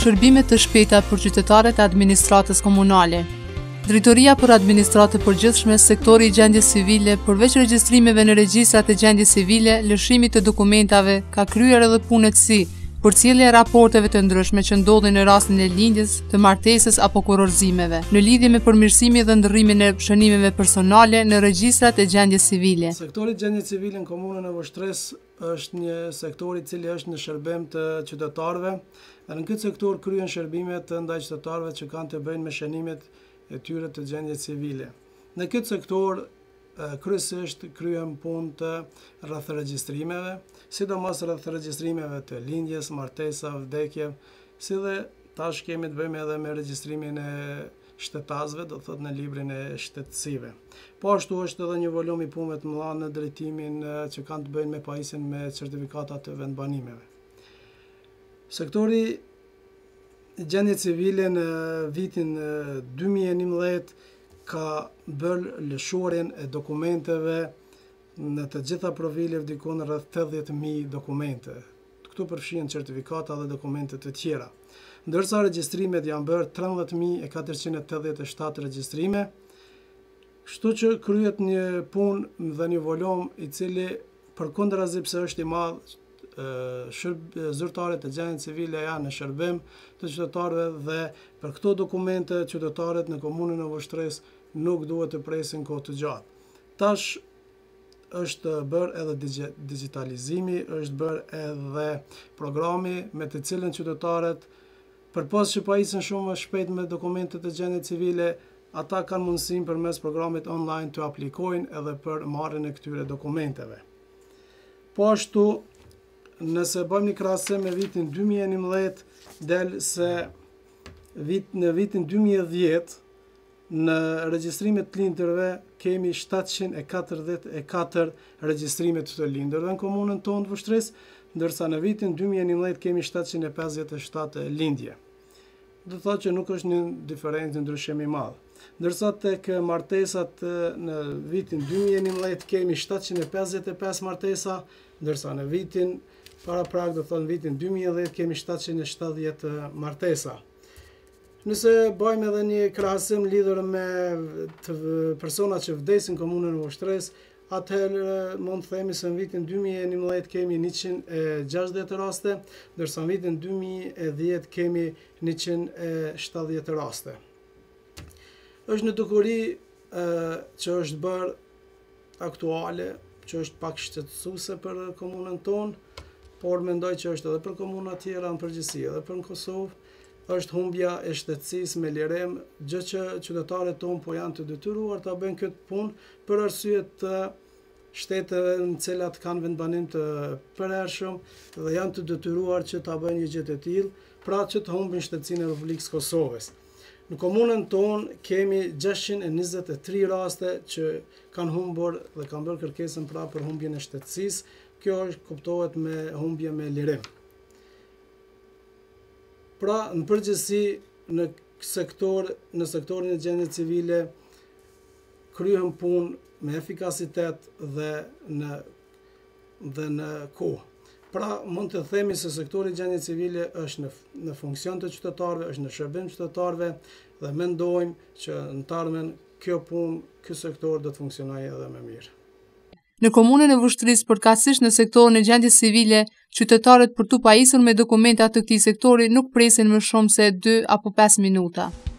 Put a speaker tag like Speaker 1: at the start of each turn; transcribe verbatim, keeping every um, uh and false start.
Speaker 1: Shërbime të shpejta për qytetarët e administratës komunale. Drejtoria për Administratë të Përgjithshme, sektori i gjendjes civile, përveç regjistrimeve në regjistrat e gjendjes civile, lëshimit të dokumentave, ka kryer edhe punët si përcjellja e raporteve të ndryshme që ndodhin në rastin e lindjes, të martesës apo kurorëzimeve, në lidhje me përmirësimin dhe ndërrimin e shënimeve personale në regjistrat e gjendjes civile.
Speaker 2: Sektori i gjendjes civile në komunën e Voshtresë është një sektor i cili është në shërbim të qytetarëve, dhe në këtë sektor kryen shërbimet ndaj qytetarëve që kanë të bëjnë me shënimet e tyre të gjendjes civile. Në këtë sektor kryesisht kryem punë të rreth regjistrimeve, sidomos rreth regjistrimeve të lindjes, martesa, vdekje, si dhe tash kemi të bëjmë edhe me regjistrimin e shtetasve, do thot në librin e shtetësive. Po ashtu është edhe një volum i punëve të mëdha në drejtimin që kanë të bëjnë me pajisjen me certifikatat të vendbanimeve. Sektori i gjendjes civile në vitin dy mijë e njëmbëdhjetë ka bërë lëshuarjen e dokumenteve në të gjitha profilet dikon rreth tetëdhjetë mijë dokumente. Këtu përfshihen certifikata dhe dokumente të tjera. Ndërsa regjistrimet janë bërë trembëdhjetë mijë e katërqind e tetëdhjetë e shtatë regjistrime, kështu që kryhet një punë dhe një volum i cili përkundrazi pse është i madh, zyrtarët e gjendjes civile janë në shërbim të qytetarëve dhe për këto dokumente qytetarët në komunën e Voshtresë nuk duhet të presin kohë të gjatë. Tash është bërë edhe digitalizimi, është bërë edhe programi me të cilën qytetarët, përpos që pajisen shumë më shpejt me dokumentet e gjendjes civile, ata kanë mundësinë përmes programit online të aplikojnë edhe për marrjen e këtyre dokumenteve. Po ashtu, nëse bëjmë një krahasim me vitin dy mijë e njëmbëdhjetë, del se vit, në vitin dy mijë e dhjetë në regjistrimet të lindërve kemi shtatëqind e katërdhjetë e katër regjistrime të lindërve në komunën tonë të Voshtresë, ndërsa në vitin dy mijë e njëmbëdhjetë kemi shtatëqind e pesëdhjetë e shtatë lindje. Do të thotë që nuk është një diferencë ndryshim i madh. Ndërsa tek martesat në vitin dy mijë e njëmbëdhjetë kemi shtatëqind e pesëdhjetë e pesë martesa, ndërsa në vitin para prak, do të thonë vitin dy mijë e dhjetë kemi shtatëqind e shtatëdhjetë martesa. Nëse bëjmë edhe një krahasim lidhur me të persona që vdesin në komunën e Voshtresë, atëherë mund të themi se në vitin dy mijë e njëmbëdhjetë kemi njëqind e gjashtëdhjetë raste, ndërsa në vitin dy mijë e dhjetë kemi njëqind e shtatëdhjetë raste. Është një dukuri që është bërë aktuale, që është pak shqetësuese për komunën tonë, por mendoj që është edhe për komuna tjera në përgjithësi, edhe për në Kosovë, është humbja e shtetësisë me lirim, gjë që qytetarët tonë po janë të detyruar ta bëjnë këtë punë për arsye të shteteve në cilat kanë vendbanim të përhershëm dhe janë të detyruar që ta bëjnë një gjë të tillë, pra që të humbin shtetësinë e Republikës Kosovës. Në komunën tonë kemi gjashtëqind e njëzet e tre raste që kanë humbur dhe kanë bërë kërkesën pra për humbjen e shtetësisë. Kjo është kuptohet me humbje me lirim. Pra, në përgjithësi, në sektor, në sektorin e gjendjes civile kryhen punë me efikasitet dhe në dhe në kohë. Pra, mund të themi se sektori i gjendjes civile është në në funksion të qytetarëve, është në shërbim qytetarëve dhe mendojmë që në të ardhmen kjo punë, ky sektor do të funksionojë edhe më mirë.
Speaker 1: Në komunën e Voshtresë, përkatësisht në sektorin e gjendjes civile, qytetarët për tu pajisur me dokumentat të këtij sektori nuk presin më shumë se dy apo pesë minuta.